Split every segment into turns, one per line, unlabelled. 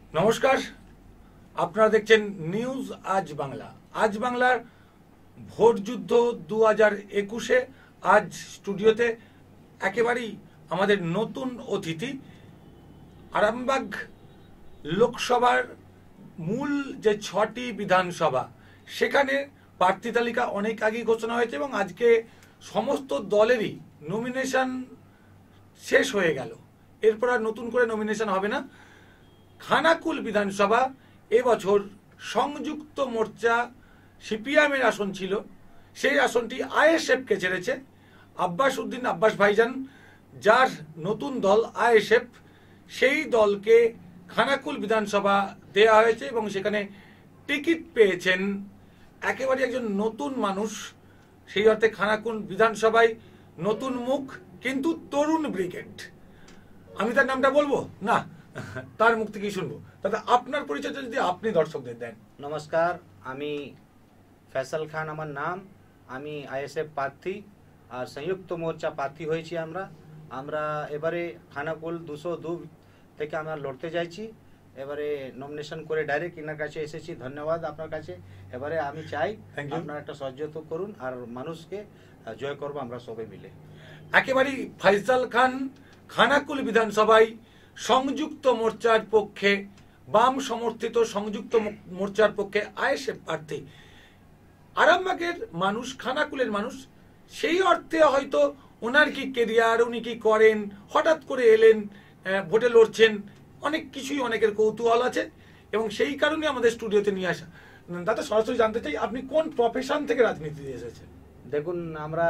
নমস্কার, আপনারা দেখছেন নিউজ আজ বাংলা। আজ বাংলার ভোট যুদ্ধ 2021-এ আজ স্টুডিওতে একেবারেই আমাদের নতুন অতিথি। আরামবাগ লোকসভার মূল যে 6টি বিধানসভা, সেখানে প্রার্থী তালিকা অনেক আগেই ঘোষণা হয়েছে এবং আজকে সমস্ত দলেরই নমিনেশন শেষ হয়ে গেল। এরপর আর নতুন করে নমিনেশন হবে না। খানাকুল বিধানসভা এবছর সংযুক্ত মোর্চা সিপিএমের আসন ছিল, সেই আসনটি আইএসএফকে ছেড়েছে। আব্বাস উদ্দিন আব্বাস ভাইজান, যার নতুন দল আইএসএফ, সেই দলকে খানাকুল বিধানসভা দেয়া হয়েছে এবং সেখানে টিকিট পেয়েছেন একেবারে একজন নতুন মানুষ। সেই অর্থে খানাকুল বিধানসভায় নতুন মুখ, কিন্তু তরুণ ব্রিগেড। আমি তার নামটা বলবো না, তার মুখ থেকেই শুনবো। দাদা, আপনার পরিচয়টা যদি আপনি দর্শকদের দেন।
নমস্কার, আমি ফয়সাল খান আমার নাম। আমি আইএসএফ প্রার্থী আর সংযুক্ত মোর্চা প্রার্থী হয়েছি। আমরা এবারে খানাকুল 202 থেকে আমরা লড়তে যাইছি। এবারে নমিনেশন করে ডাইরেক্ট ইনার কাছে এসেছি। ধন্যবাদ আপনার কাছে। এবারে আমি চাই আপনারা একটা সহযোগিতা করুন আর মানুষকে জয় করব আমরা সবাই মিলে।
একেবারেই ফয়সাল খান খানাকুল বিধানসভায় সংযুক্ত মোর্চার পক্ষে, বাম সমর্থিত সংযুক্ত মোর্চার পক্ষে আইএসএফ প্রার্থী। আরামবাগের মানুষ, খানাকুলের মানুষ, সেই অর্থে হয়তো ওনার কি কেরিয়ার, উনি কি করেন, হঠাৎ করে এলেন, ভোটে লড়ছেন, অনেক কিছুই অনেকের কৌতূহল আছে এবং সেই কারণে আমাদের স্টুডিওতে নিয়ে আসা। দাদা, সরাসরি জানতে চাই আপনি কোন প্রফেশন থেকে রাজনীতিতে এসেছেন?
দেখুন, আমরা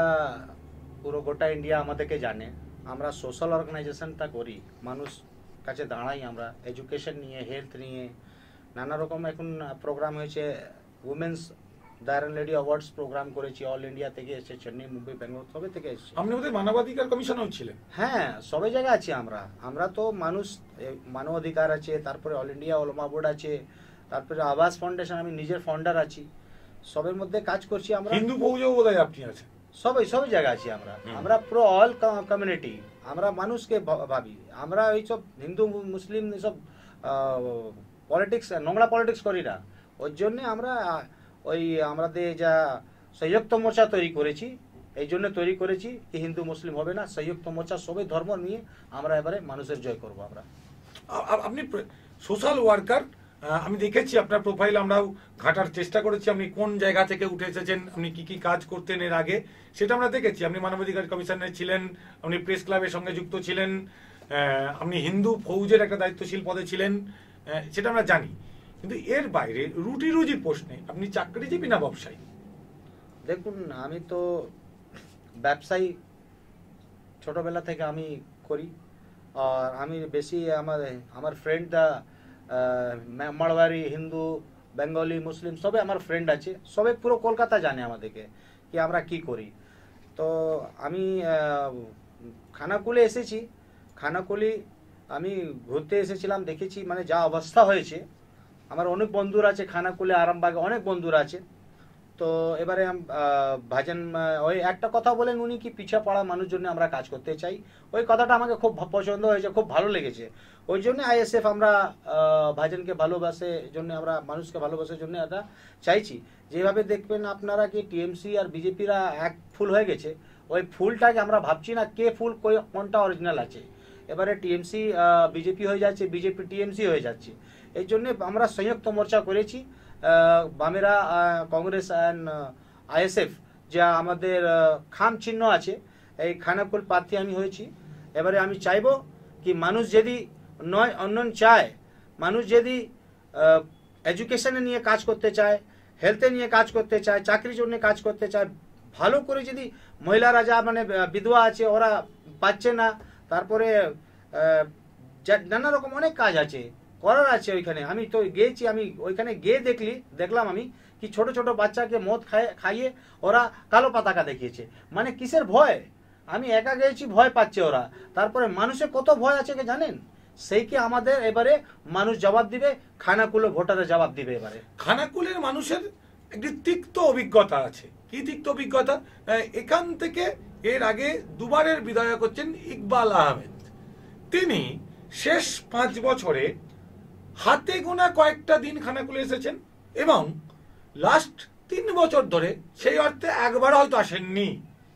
পুরো গোটা ইন্ডিয়া আমাদেরকে জানে। আমরা সোশ্যাল অর্গানাইজেশনটা করি, মানুষ কাছে দাঁড়াই। আমরা এডুকেশন নিয়ে, হেলথ নিয়ে নানা রকম এখন প্রোগ্রাম হয়েছে। উমেন্স দায়রন লেডি অ্যাওয়ার্ডস প্রোগ্রাম করেছি, অল ইন্ডিয়া থেকে এসে, চেন্নাই, মুম্বাই, ব্যাঙ্গালোর সবে থেকে এসেছি।
আপনি ওদের মানবাধিকার কমিশনেও ছিলেন?
হ্যাঁ, সবাই জায়গায় আছি আমরা তো মানুষ, মানবাধিকার আছে, তারপরে অল ইন্ডিয়া ওলামা বোর্ড আছে, তারপরে আবাস ফাউন্ডেশন, আমি নিজের ফাউন্ডার আছি। সবের মধ্যে কাজ করছি আমরা।
হিন্দু ফৌজও বোধহয় আপনি আছেন?
সবাই জায়গায় আছি আমরা পুরো অল কমিউনিটি। আমরা মানুষকে ভাবি। আমরা এইসব হিন্দু মুসলিম এসব পলিটিক্স, নোংরা পলিটিক্স করি না। ওর জন্যে আমরা আমাদের যা সংযুক্ত মোর্চা তৈরি করেছি, এই জন্য তৈরি করেছি কি হিন্দু মুসলিম হবে না, সংযুক্ত মোর্চা সবাই ধর্ম নিয়ে আমরা এবারে মানুষের জয় করব।
আপনি সোশ্যাল ওয়ার্কার, আমি দেখেছি আপনার প্রোফাইল, আমরাও ঘাটার চেষ্টা করেছি আপনি কোন জায়গা থেকে উঠে এসেছেন, আপনি কি কি কাজ করতেন এর আগে, সেটা আমরা দেখেছি। আপনি মানবাধিকার কমিশনে ছিলেন, আপনি প্রেস ক্লাবের সঙ্গে যুক্ত ছিলেন, আপনি হিন্দু ফৌজের একটা দায়িত্বশীল পদে ছিলেন, সেটা আমরা জানি। কিন্তু এর বাইরে রুটি রুজির প্রশ্নে আপনি চাকরিজীবী না ব্যবসায়ী?
দেখুন, আমি তো ব্যবসায়ী ছোটবেলা থেকে আমি করি। আর আমি বেশি আমার ফ্রেন্ডরা মারওয়ারি, হিন্দু, বেঙ্গলি, মুসলিম সবে আমার ফ্রেন্ড আছে। সবে পুরো কলকাতা জানে আমাদেরকে কি আমরা কি করি। তো আমি খানাকুলে এসেছি। খানাকুলি আমি ঘুরতে এসেছিলাম, দেখেছি মানে যা অবস্থা হয়েছে। আমার অনেক বন্ধুরা আছে খানাকুলে, আরামবাগে অনেক বন্ধুরা আছে। তো এবারে ভাইজান ওই একটা কথা বলেন, উনি কি পিছা পড়া মানুষ জন্য আমরা কাজ করতে চাই। ওই কথাটা আমাকে খুব পছন্দ হয়েছে, খুব ভালো লেগেছে। ওই জন্য আইএসএফ আমরা ভাইজানকে ভালোবাসে জন্য, আমরা মানুষকে ভালোবাসার জন্য এটা চাইছি। যেভাবে দেখবেন আপনারা কি টিএমসি আর বিজেপিরা এক ফুল হয়ে গেছে, ওই ফুলটাকে আমরা ভাবছি না কে ফুল কোনটা অরিজিনাল আছে। এবারে টিএমসি বিজেপি হয়ে যাচ্ছে, বিজেপি টিএমসি হয়ে যাচ্ছে। এই জন্য আমরা সংযুক্ত মোর্চা করেছি। বামেরা, কংগ্রেস অ্যান্ড আইএসএফ যা আমাদের খাম চিহ্ন আছে, এই খানাকুল প্রার্থী আমি হয়েছি। এবারে আমি চাইব কি মানুষ যদি উন্নয়ন চায়, মানুষ যদি এডুকেশনে নিয়ে কাজ করতে চায়, হেলথে নিয়ে কাজ করতে চায়, চাকরির জন্য কাজ করতে চায়, ভালো করে যদি মহিলারা যা মানে বিধবা আছে ওরা পাচ্ছে না, তারপরে নানা রকম অনেক কাজ আছে করার আছে ওইখানে। আমি তো গিয়েছি, আমি ওইখানে গিয়ে দেখলাম আমি কি ছোট ছোট বাচ্চাকে মদ খাইয়ে ওরা কালো পতাকা দেখিয়েছে। মানে কিসের ভয়? আমি একা গিয়েছি, ভয় পাচ্ছে ওরা। তারপরে মানুষের কত ভয় আছে জানেন? সেইকে আমাদের এবারে মানুষ জবাব দিবে, খানাকুলের ভোটারে জবাব দিবে। এবারে
খানাকুলের মানুষের একটি তিক্ত অভিজ্ঞতা আছে। কি তিক্ত অভিজ্ঞতা? এখান থেকে এর আগে দুবারের বিধায়ক হচ্ছেন ইকবাল আহমেদ। তিনি শেষ 5 বছরে হাতে গোনা কয়েকটা দিন খানাকুলে এসেছেন এবং লাস্ট 3 বছর ধরে সেই অর্থে একবার হয়তো আসেননি।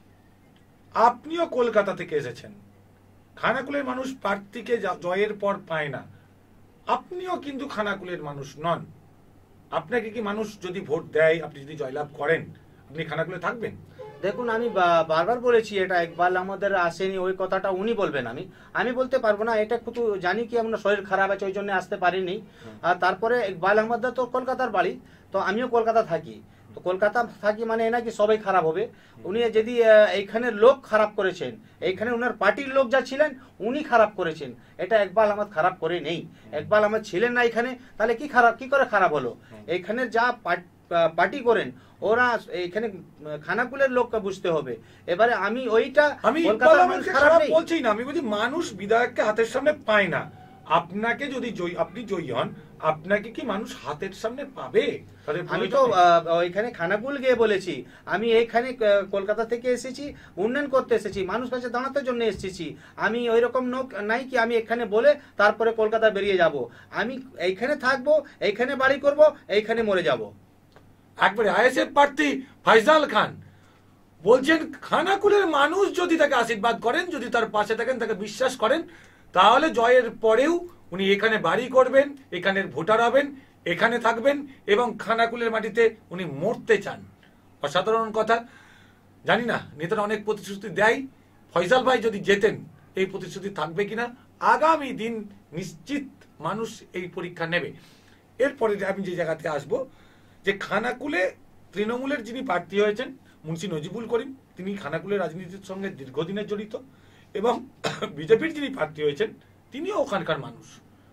আপনিও কলকাতা থেকে এসেছেন। খানাকুলের মানুষ প্রার্থীকে জয়ের পর পায় না। আপনিও কিন্তু খানাকুলের মানুষ নন। আপনাকে কি মানুষ যদি ভোট দেয়, আপনি যদি জয়লাভ করেন, আপনি খানাকুলে থাকবেন?
দেখুন, আমি বারবার বলেছি এটা, ইকবাল আমাদের আসেনি ওই কথাটা উনি বলবেন, আমি বলতে পারবো না। এটা শুধু জানি কি আমার শরীর খারাপ আছে ওই জন্য আসতে পারিনি। আর তারপরে ইকবাল আহমদ তো কলকাতার বাড়ি, তো আমিও কলকাতা থাকি। তো কলকাতা থাকি মানে না কি সবাই খারাপ হবে। উনি যদি এইখানের লোক খারাপ করেছেন, এইখানে উনার পার্টির লোক যা ছিলেন উনি খারাপ করেছেন, এটা ইকবাল আহমদ খারাপ করে নেই। ইকবাল আহমদ ছিলেন না এখানে, তাহলে কি করে খারাপ হলো? এইখানে যা পার্টি করেন ওরা এখানে খানাকুলের লোককে বুঝতে হবে। এবারে আমি ওইটা
খারাপ বলছি না, আমি বলছি মানুষ বিধায়ককে হাতের সামনে পায় না। আপনাকে যদি আপনি জয়ী হন, আপনাকে কি মানুষ হাতের সামনে পাবে?
আমি তো ওইখানে খানাকুল গিয়ে বলেছি আমি এইখানে কলকাতা থেকে এসেছি, উন্নয়ন করতে এসেছি, মানুষ কাছে দাঁড়াতে জন্য এসেছি। আমি ওই রকম লোক নাই কি আমি এখানে বলে তারপরে কলকাতা বেরিয়ে যাব। আমি এইখানে থাকবো, এইখানে বাড়ি করব, এইখানে মরে যাব।
একবারে আইএসএফ প্রার্থী ফয়সাল খান বলছেন খানাকুলের মানুষ যদি তাকে আশীর্বাদ করেন, যদি তার পাশে থাকেন, তাকে বিশ্বাস করেন, তাহলে জয়ের পরেও উনি এখানে বাড়ি করবেন, এখানের ভোটার হবেন, এখানে থাকবেন এবং খানাকুলের মাটিতে উনি মরতে চান। অসাধারণ কথা। জানি না নেতারা অনেক প্রতিশ্রুতি দেয়, ফয়সাল ভাই যদি যেতেন এই প্রতিশ্রুতি থাকবে কিনা। আগামী দিন নিশ্চিত মানুষ এই পরীক্ষা নেবে। এরপরে আমি যে জায়গাতে আসবো, যে খানাকুলে তৃণমূলের যিনি প্রার্থী হয়েছেন মুন্সি নজিবুল করিম, তিনি খানাকুলের রাজনীতির সঙ্গে দীর্ঘদিনের জড়িত, এবং বিজেপির যিনি প্রার্থী হয়েছেন তিনিও ওখানকার মানুষ।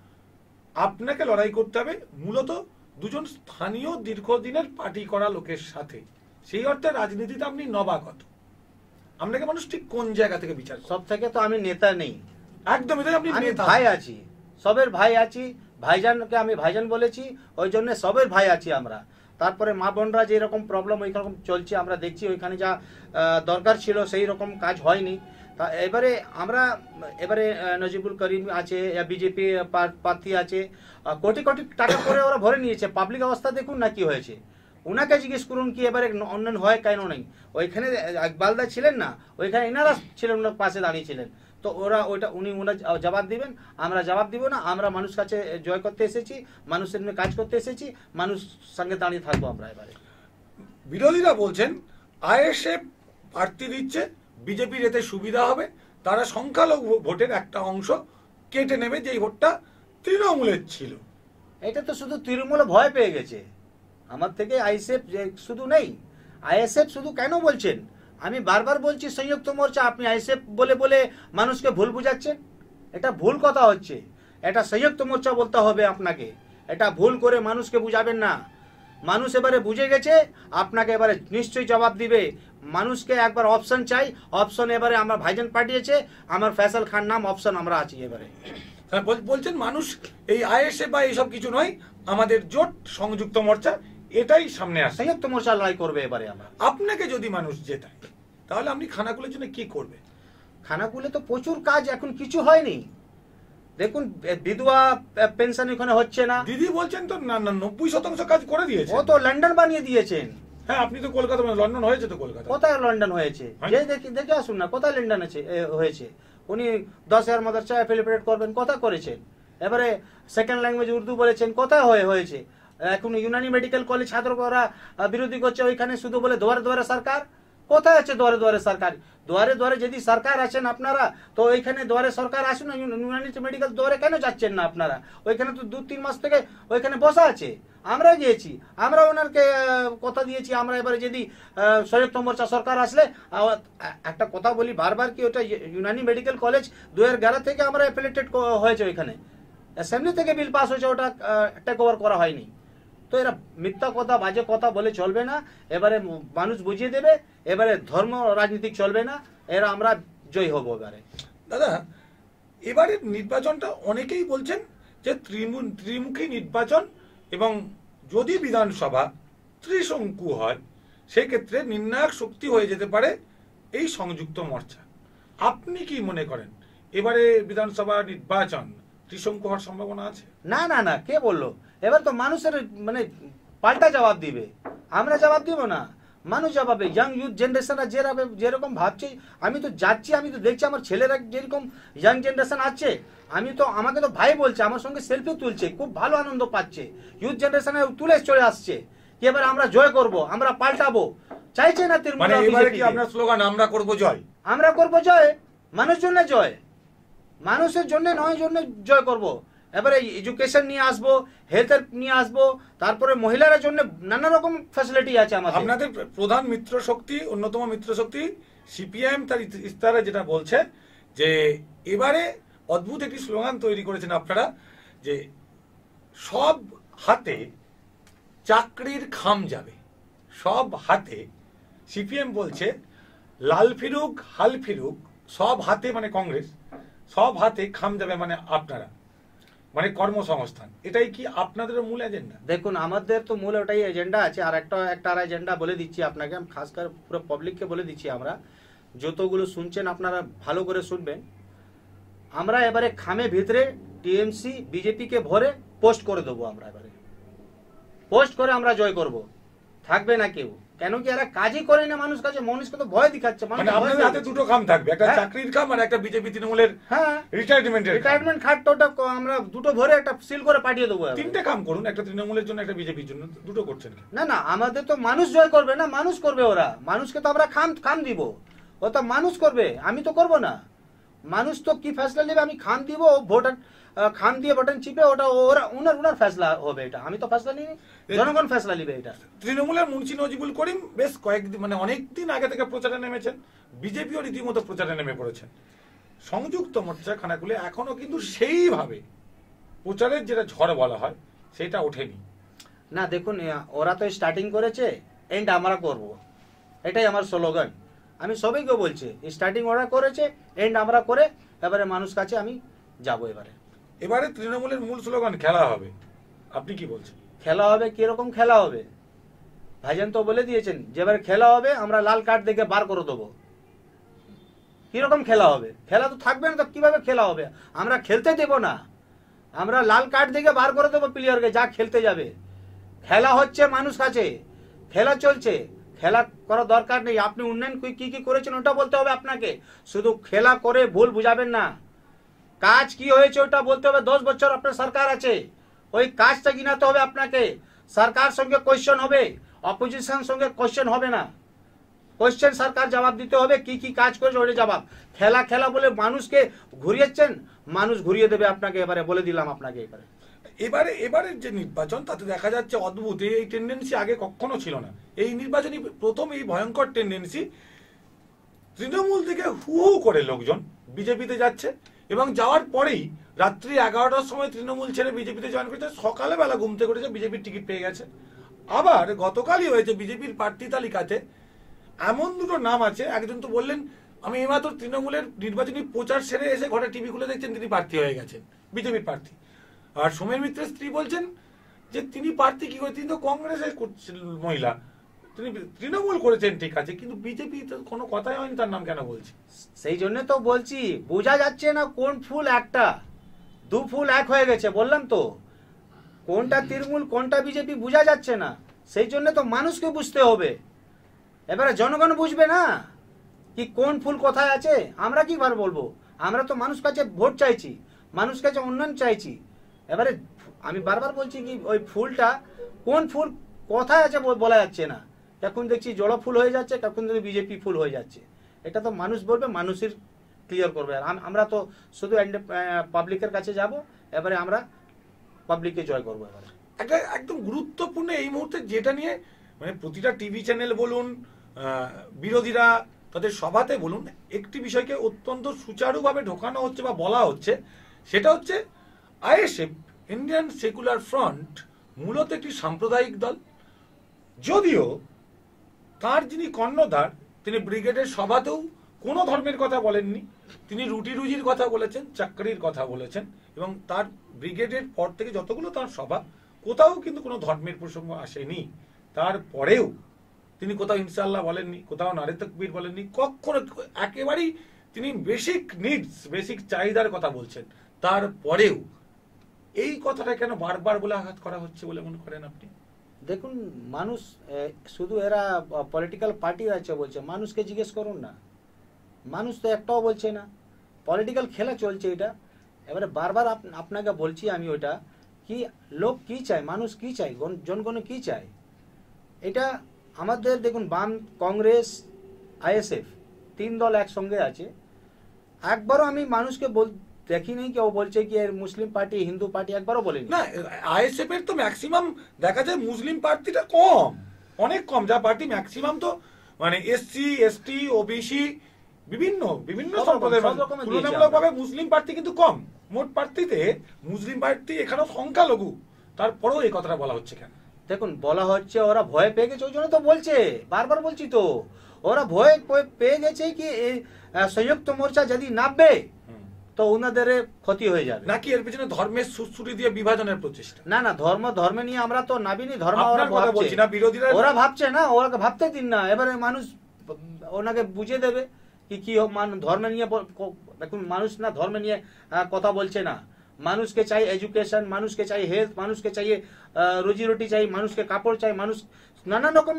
আপনাকে লড়াই করতে হবে মূলত দুজন স্থানীয় দীর্ঘদিনের পার্টি করা লোকের সাথে। সেই অর্থে রাজনীতিতে আপনি নবাগত। আপনাকে মানুষ ঠিক কোন জায়গা থেকে বিচার?
সব থেকে তো আমি নেতা নেই,
একদমই তাই। আপনি
ভাই আছি, সবের ভাই আছি। ভাইজানকে আমি ভাইজান বলেছি, ওই জন্য সবের ভাই আছি আমরা। তারপরে মা বোনরা যেরকম প্রবলেম ওই রকম চলছে আমরা দেখছি, ওইখানে যা দরকার ছিল সেই রকম কাজ হয়নি। তা এবারে নজিবুল করিম আছে, বিজেপি প্রার্থী আছে, কোটি কোটি টাকা করে ওরা ভরে নিয়েছে। পাবলিক অবস্থা দেখুন না কি হয়েছে। উনাকে জিজ্ঞেস করুন কি এবারে উন্নয়ন হয় কেন নেই। ওইখানে ইকবালদা ছিলেন না, ওইখানে এনারা ছিলেন, ওনার পাশে দাঁড়িয়েছিলেন। তো উনি জবাব দিবেন, আমরা জবাব দিব না। আমরা মানুষ কাছে জয় করতে এসেছি, মানুষের নিয়ে কাজ করতে এসেছি, মানুষ সঙ্গে দাঁড়িয়ে থাকবো আমরা। এবারে
বিরোধীরা বলছেন আইএসএফ প্রার্থী দিচ্ছে, বিজেপির এতে সুবিধা হবে, তারা সংখ্যালঘু ভোটের একটা অংশ কেটে নেবে যেই ভোটটা তৃণমূলের ছিল।
এটা তো শুধু তৃণমূল ভয় পেয়ে গেছে আমার থেকে। আইএসএফ শুধু নেই, আইএসএফ শুধু কেন বলছেন? আমি বারবার বলছি সংযুক্ত মোর্চা, আপনি আইএসএফ বলে বলে মানুষকে ভুল বুঝাচ্ছেন। এটা ভুল কথা হচ্ছে। এটা সংযুক্ত মোর্চা বলতে হবে আপনাকে। এটা ভুল করে মানুষকে বুঝাবেন না। মানুষ এবারে বুঝে গেছে, আপনাকে এবারে নিশ্চয়ই জবাব দিবে। মানুষকে একবার অপশন চাই, অপশন এবারে আমার ভাইজান পাঠিয়েছে, আমার ফয়সাল খান নাম অপশন আমরা আছি এবারে।
বলছেন মানুষ এই আইএসএফ বা এইসব কিছু নয়, আমাদের জোট সংযুক্ত মোর্চা এটাই সামনে আসে।
সংযুক্ত মোর্চা লড়াই করবে এবারে আমরা।
আপনাকে যদি মানুষ জেতায় তাহলে আপনি খানাকুলের জন্য কি করবে?
খানাকুলে তো প্রচুর কাজ, এখন কিছু হয়নি। দেখুন বিধবা পেনশন এখানে হচ্ছে না।
দিদি বলছেন তো না 90% কাজ করে দিয়েছে।
ও তো লন্ডন বানিয়ে দিয়েছেন।
হ্যাঁ, আপনি তো কলকাতা, লন্ডন হয়েছে তো কলকাতা।
কোথায় লন্ডন হয়েছে? যে দেখে আসুন না, কোথায় লন্ডন হয়েছে। উনি 10,000 মাদ্রাসা অ্যাফিলিয়েটেড করবেন, কথা করেছেন। এবারে সেকেন্ড ল্যাঙ্গুয়েজ উর্দু বলেছেন, কোথায় হয়েছে। এখন ইউনানি মেডিকেল কলেজ ছাত্ররা বিরোধী করছে, ওইখানে শুধু বলে দুয়ারে দুয়ারে সরকার। কোথায় আছে দুয়ারে দুয়ারে সরকার? দুয়ারে দুয়ারে যদি সরকার আছেন আপনারা, তো ওইখানে দুয়ারে সরকার আসুন না। ইউনানি মেডিকেল দুয়ারে কেন যাচ্ছেন না আপনারা? ওইখানে তো 2-3 মাস থেকে ওইখানে বসা আছে। আমরা গিয়েছি, আমরা ওনাকে কথা দিয়েছি। আমরা এবারে যদি সংযুক্ত মোর্চা সরকার আসলে, একটা কথা বলি বারবার কি, ওটা ইউনানি মেডিকেল কলেজ 2011 থেকে আমরা অ্যাফিলিয়েটেড হয়েছে। ওইখানে অ্যাসেম্বলি থেকে বিল পাস হয়েছে, ওটা টেক ওভার করা হয়নি। তো এরা মিথ্যা কথা, বাজে কথা বলে চলবে না। এবারে মানুষ বুঝিয়ে দেবে, এবারে ধর্ম রাজনীতি চলবে না। এরা আমরা জয় হব এবারে।
দাদা, এবারে নির্বাচনটা অনেকেই বলছেন যে ত্রিমুখী নির্বাচন, এবং যদি বিধানসভা ত্রিশঙ্কু হয় সেক্ষেত্রে নির্ণায়ক শক্তি হয়ে যেতে পারে এই সংযুক্ত মোর্চা। আপনি কি মনে করেন এবারে বিধানসভা নির্বাচন ত্রিশঙ্কু হওয়ার সম্ভাবনা আছে?
না না না, কে বললো? এবার তো মানুষের মানে পাল্টা জবাব দিবে, আমরা জবাব দিব না, মানুষ জবাবে। ইয়াং ইউথ জেনারেশনরা যেরকম ভাবছে, আমি তো যাচ্ছি, আমি তো দেখছি আমার ছেলেরা যেরকম ইয়াং জেনারেশন আছে, আমি তো আমাকে তো ভাই বলছে, আমার সঙ্গে সেলফি তুলছে, খুব ভালো আনন্দ পাচ্ছে, ইউথ জেনারেশনে তুলে চলে আসছে কি এবার আমরা জয় করব, আমরা পাল্টাবো, চাইছে না তৃণমূল।
মানে এবারে কি আপনার স্লোগান আমরা করব জয়?
আমরা করব জয়, মানুষের জন্য জয়, মানুষের জন্য নয় জন্য জয় করব। এবারে এডুকেশন নিয়ে আসবো, হেলথের নিয়ে আসবো, তারপরে মহিলাদের জন্য নানা রকম ফ্যাসিলিটি আছে আমাদের।
আপনাদের প্রধান মিত্র শক্তি, অন্যতম মিত্র শক্তি সিপিআইএম তার ইস্তাহারে যেটা বলছে যে এবারে অদ্ভুত একটি স্লোগান তৈরি করেছেন আপনারা, যে সব হাতে চাকরির খাম যাবে, সব হাতে। সিপিএম বলছে লাল ফিরুক হাল ফিরুক, সব হাতে মানে কংগ্রেস, সব হাতে খাম যাবে মানে আপনারা, মানে কর্মসংস্থান। এটাই কি আপনাদের মূল এজেন্ডা?
দেখুন, আমাদের তো মূল ওটাই এজেন্ডা আছে। আর একটা এজেন্ডা বলে দিচ্ছি আপনাকে, খাস করে পুরো পাবলিককে বলে দিচ্ছি, আমরা যতগুলো শুনছেন আপনারা ভালো করে শুনবেন। আমরা এবারে খামে ভিতরে টিএমসি বিজেপি কে ভরে পোস্ট করে দেবো, আমরা এবারে পোস্ট করে আমরা জয় করব, থাকবে না কেউ। কেন কি এরা কাজই করে না মানুষ কাছে, মানুষকে তো ভয় দেখাচ্ছে।
মানে আপনাদের হাতে দুটো খাম থাকবে, একটা চাকরির খাম আর একটা বিজেপি তৃণমূলের রিটায়ারমেন্ট
খাট, ওটা আমরা দুটো ভরে একটা সিল করে পাঠিয়ে দেবো।
তিনটে খাম করুন, একটা তৃণমূলের জন্য, একটা বিজেপির জন্য, দুটো করছেন
না না, আমাদের তো মানুষ জয় করবে না, মানুষ করবে ওরা, মানুষকে তো আমরা খাম দিব, ও তো মানুষ করবে, আমি তো করব না। মানুষ তো কি ফেসলা নেবে, আমি খাম দিব, ভোটার খাম দিয়ে বাটন চিপে, ওটা ওনার ফেসলা হবে, এটা আমি তো ফেসলা নিই, জনগণ ফেসলা নিবে এটা।
তৃণমূলের মুন্সি নজিবুল করিম বেশ কয়েকদিন, মানে অনেকদিন আগে থেকে প্রচারে নেমেছেন, বিজেপিও রীতিমতো প্রচারে নেমে পড়েছেন। সংযুক্ত মোর্চা খানাকুলে এখনো কিন্তু সেইভাবে প্রচারের যেটা ঝড় বলা হয় সেটা ওঠেনি।
না দেখুন, ওরা তো স্টার্টিং করেছে, এন্ড আমরা করব, এটাই আমার স্লোগান। আমি সবাইকে বলছি, স্টার্টিং ওরা করেছে, এন্ড আমরা করে এবারে মানুষ কাছে আমি যাব।
এবারে তৃণমূলের মূল স্লোগান খেলা হবে, আপনি কি বলছেন?
খেলা হবে, কিরকম খেলা হবে? ভাইজান তো বলে দিয়েছেন যে এবারে খেলা হবে, আমরা লাল কার্ড দেখে বার করে দেবো। কিরকম খেলা হবে? খেলা তো থাকবে না, তো কিভাবে খেলা হবে? আমরা খেলতে দেব না, আমরা লাল কার্ড দেখে বার করে দেবো প্লেয়ারকে, যা খেলতে যাবে। খেলা হচ্ছে মানুষ কাছে, খেলা চলছে, খেলা করার দরকার নেই। আপনি উন্নয়ন কি কি করেছেন ওটা বলতে হবে আপনাকে, শুধু খেলা করে ভুল বুঝাবেন না। কাজ কি হয়েছে ওটা বলতে হবে। 10 বছর আপনার সরকার আছে, ওই কাজটা গিনাতে হবে আপনাকে। সরকার সঙ্গে কোয়েশ্চেন হবে, অপোজিশন সঙ্গে কোয়েশ্চেন হবে না। কোয়েশ্চেন সরকার জবাব দিতে হবে, কি কি কাজ করেছে ওটা জবাব। খেলা বলে মানুষকে ঘুরিয়েছেন, মানুষ ঘুরিয়ে দেবে আপনাকে, এবারে বলে দিলাম আপনাকে।
এবারের যে নির্বাচন, তাতে দেখা যাচ্ছে অদ্ভুত এই টেন্ডেন্সি আগে কখনো ছিল না। এই নির্বাচনী প্রথম এই ভয়ঙ্কর টেন্ডেন্সি, তৃণমূল থেকে হু হু করে লোকজন বিজেপিতে যাচ্ছে, এবং যাওয়ার পরেই রাত্রি 11টার সময় তৃণমূল ছেড়ে বিজেপিতে জয়েন করেছে, সকালে বেলা ঘুমতে করেছে, বিজেপির টিকিট পেয়ে গেছে। আবার গতকালই হয়েছে বিজেপির প্রার্থী তালিকাতে এমন দুটো নাম আছে, একজন তো বললেন আমি এইমাত্র তৃণমূলের নির্বাচনী প্রচার সেরে এসে ঘরে টিভি খুলে দেখছেন তিনি প্রার্থী হয়ে গেছেন, বিজেপির প্রার্থী। আর সোমেন মিত্রের স্ত্রী বলছেন যে তিনি প্রার্থী কি করে, তিনি তো কংগ্রেসের মহিলা, তিনি তৃণমূল করেছেন ঠিক আছে, কিন্তু বিজেপি তো কোনো কথাই হয়নি, তার নাম কেন বলছি?
সেই জন্য তো বলছি, বোঝা যাচ্ছে না কোন ফুল একটা, দু ফুল এক হয়ে গেছে। বললাম তো, কোনটা তৃণমূল কোনটা বিজেপি বোঝা যাচ্ছে না। সেই জন্য তো মানুষকে বুঝতে হবে। এবারে জনগণ বুঝবে না কি কোন ফুল কোথায় আছে, আমরা কি বার বলবো? আমরা তো মানুষ কাছে ভোট চাইছি, মানুষ কাছে উন্নয়ন চাইছি। এবারে আমি বারবার বলছি কি ওই ফুলটা কোন ফুল কোথায় আছে বলা যাচ্ছে না। এখন দেখছি জড়ো ফুল হয়ে যাচ্ছে, কখন দেখি বিজেপি ফুল হয়ে যাচ্ছে। এটা তো মানুষ বলবে, মানুষের ক্লিয়ার করবে। আমরা তো শুধু পাবলিকের কাছে যাব, এবারে আমরা পাবলিককে জয় করবো। এবারে
একটা একদম গুরুত্বপূর্ণ এই মুহূর্তে যেটা নিয়ে মানে প্রতিটা টিভি চ্যানেল বলুন, বিরোধীরা তাদের সভাতে বলুন, একটি বিষয়কে অত্যন্ত সুচারুভাবে ঢোকানো হচ্ছে বা বলা হচ্ছে, সেটা হচ্ছে আইএসএফ, ইন্ডিয়ান সেকুলার ফ্রন্ট মূলত একটি সাম্প্রদায়িক দল। যদিও তার যিনি কর্ণধার, তিনি ব্রিগেডের সভাতেও কোনো ধর্মের কথা বলেননি, তিনি রুটি রুজির কথা বলেছেন, চাকরির কথা বলেছেন, এবং তার ব্রিগেডের পর থেকে যতগুলো তার সভা, কোথাও কিন্তু কোনো ধর্মের প্রসঙ্গ আসেনি। তারপরেও তিনি কোথাও ইনশাআল্লাহ বলেননি, কোথাও নারে তাকবীর বলেননি, কখনো একেবারেই তিনি বেসিক নিডস, বেসিক চাহিদার কথা বলছেন। তারপরেও এই কথাটা কেন বারবার বলে আঘাত করা হচ্ছে বলে মনে করেন আপনি?
দেখুন, মানুষ শুধু এরা পলিটিক্যাল পার্টি আছে বলছে, মানুষকে জিজ্ঞেস করুন না, মানুষ তো একটাও বলছে না। পলিটিক্যাল খেলা চলছে এটা। এবারে বারবার আপনাকে বলছি আমি ওইটা কি লোক কি চায়, মানুষ কি চায়, জনগণ কি চায়। এটা আমাদের দেখুন, বাম, কংগ্রেস, আইএসএফ 3 দল একসঙ্গে আছে। একবারও আমি মানুষকে দেখিনি কেউ বলছে কি এর মুসলিম পার্টি, হিন্দু পার্টি, একবারও বলেনি।
না, আইএসএফ এর তো ম্যাক্সিমাম দেখা যায় মুসলিম পার্টিটা কম, অনেক কম। যা পার্টি ম্যাক্সিমাম তো মানে এসসি, এসটি, ওবিসি, বিভিন্ন সম্প্রদায়ের তুলনামূলকভাবে মুসলিম প্রার্থী কিন্তু কম। মোট প্রার্থীতে মুসলিম প্রার্থী এখানেও সংখ্যালঘু, তারপরেও এই কথাটা বলা হচ্ছে কেন?
দেখুন, বলা হচ্ছে ওরা ভয় পেয়ে গেছে, ওই জন্য তো বলছে, বারবার বলছি তো, ওরা ভয় পেয়ে গেছে কি সংযুক্ত মোর্চা যদি নামবে তো ওনাদের ক্ষতি হয়ে যাবে।
নাকি এর পিছনে ধর্মের সুশ্রুতি দিয়ে বিভাজনের প্রচেষ্টা?
না না, ধর্মে নিয়ে আমরা তো নাবিনি, ধর্ম ওরা ভাবছে না, ওরা ভাবতে দিন না। এবারে মানুষ ওনাকে বুঝিয়ে দেবে কি ধর্মে নিয়ে। দেখুন, মানুষ না ধর্মে নিয়ে কথা বলছে না। মানুষকে চাই এডুকেশন, মানুষকে চাই হেলথ, মানুষকে চাই রুজি রুটি চাই, মানুষকে কাপড় চাই, মানুষ নানা রকম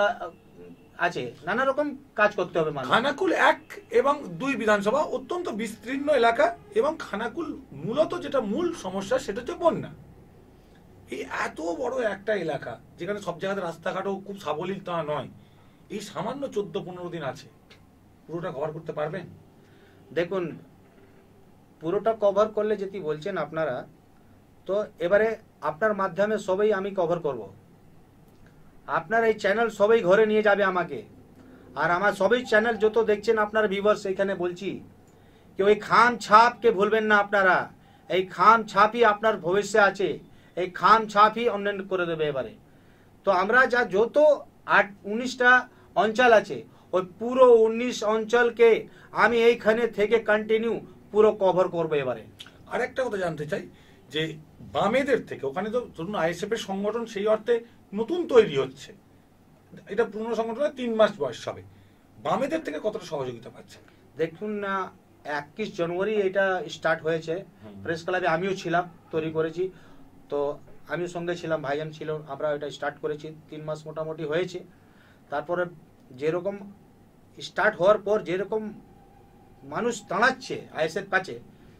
আছে, নানা রকম কাজ করতে হবে।
খানাকুল 1 এবং 2 বিধানসভা অত্যন্ত বিস্তীর্ণ এলাকা, এবং খানাকুল মূলত যেটা মূল সমস্যা সেটা হচ্ছে বন্যা। এই এত বড় একটা এলাকা যেখানে সব জায়গাতে রাস্তাঘাটও খুব সাবলীল তা নয়, এই সামান্য 14-15 দিন আছে, পুরোটা কভার করতে পারবেন?
দেখুন, পুরোটা কভার করলে যদি বলছেন আপনারা, তো এবারে আপনার মাধ্যমে সবাই আমি কভার করব। আপনার এই চ্যানেল সবাই ঘরে নিয়ে যাবে আমাকে, আর আমার সবাই চ্যানেল যত দেখছেন আপনার ভিউয়ার্স, এখানে বলছি কি ওই খাম ছাপকে ভুলবেন না আপনারা। এই খাম ছাপই আপনার ভবিষ্যৎ আছে, এই খাম ছাপই অন্যান্য করে দেবে এবারে। তো আমরা যা যত 19টা অঞ্চল আছে, ওই পুরো 19 অঞ্চলকে আমি এইখানে থেকে কন্টিনিউ পুরো কভার করবো এবারে।
আর একটা কথা জানতে চাই যে বামেদের থেকে, ওখানে তো ধরুন আইএসএফ এর সংগঠন সেই অর্থে নতুন তৈরি হচ্ছে, এটা পুরনো সংগঠনের 3 মাস বয়স হবে, বামেদের থেকে কতটা সহযোগিতা পাচ্ছে?
দেখুন না, 21 জানুয়ারি এটা স্টার্ট হয়েছে, প্রেস ক্লাবে আমিও ছিলাম, তৈরি করেছি, তো আমিও সঙ্গে ছিলাম, ভাইজান ছিল, আমরা এটা স্টার্ট করেছি, 3 মাস মোটামুটি হয়েছে। তারপরে যেরকম স্টার্ট হওয়ার পর যেরকম মানুষ দাঁড়াচ্ছে আইএসএফ কাছে,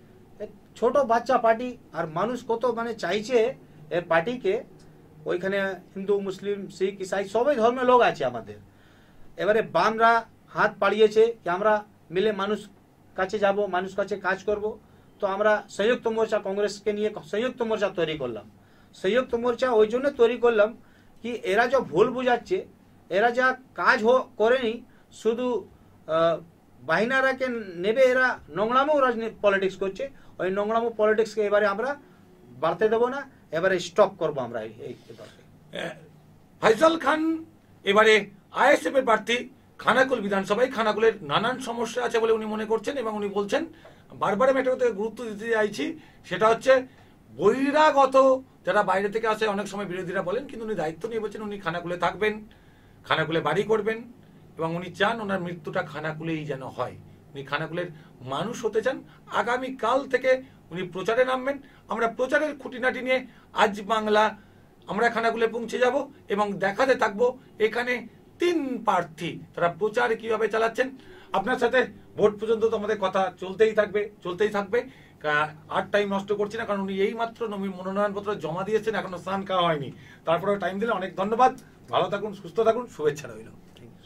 ছোট বাচ্চা পার্টি, আর মানুষ কত মানে চাইছে এই পার্টিকে। ওইখানে হিন্দু, মুসলিম, শিখ, ইসাই সবাই ধর্মের লোক আছে আমাদের। এবারে বামরা হাত পাড়িয়েছে কি আমরা মিলে মানুষ কাছে যাব, মানুষ কাছে কাজ করব। তো আমরা সংযুক্ত মোর্চা কংগ্রেসকে নিয়ে সংযুক্ত মোর্চা তৈরি করলাম। সংযুক্ত মোর্চা ওই জন্য তৈরি করলাম কি এরা যা ভুল বুঝাচ্ছে, এরা যা কাজ করেনি, শুধু বাহিনারাকে নেবে, এরা নোংরামো রাজনীতি পলিটিক্স করছে। ওই নোংরামো পলিটিক্সকে এবারে আমরা বাড়তে দেবো না, এবারে স্টপ করবো আমরা এই দলকে।
ফাইসাল খান এবারে আইএসএফ এর প্রার্থী খানাকুল বিধানসভায়। খানাকুলের নানান সমস্যা আছে বলে উনি মনে করছেন, এবং উনি বলছেন, বারবার আমি একটা কথা গুরুত্ব দিতে চাইছি, সেটা হচ্ছে বহিরাগত যারা বাইরে থেকে আসে, অনেক সময় বিরোধীরা বলেন, কিন্তু উনি দায়িত্ব নিয়ে বলছেন উনি খানাকুলে থাকবেন, খানাকুলে বাড়ি করবেন, এবং উনি চান ওনার মৃত্যুটা খানাকুলেই যেন হয়। উনি খানাকুলের মানুষ হতে চান। আগামীকাল থেকে উনি প্রচারে নামবেন। আমরা প্রচারের খুঁটিনাটি নিয়ে আজ বাংলা আমরা খানাকুলে পৌঁছে যাব এবং দেখাতে থাকবো এখানে 3 প্রার্থী তারা প্রচার কিভাবে চালাচ্ছেন। আপনার সাথে ভোট পর্যন্ত তো আমাদের কথা চলতেই থাকবে। আর টাইম নষ্ট করছি না, কারণ উনি এই মাত্র মনোনয়নপত্র জমা দিয়েছেন, এখনো স্নান খাওয়া হয়নি। তারপরে টাইম দিলে অনেক ধন্যবাদ। ভালো থাকুন, সুস্থ থাকুন, শুভেচ্ছা রইল।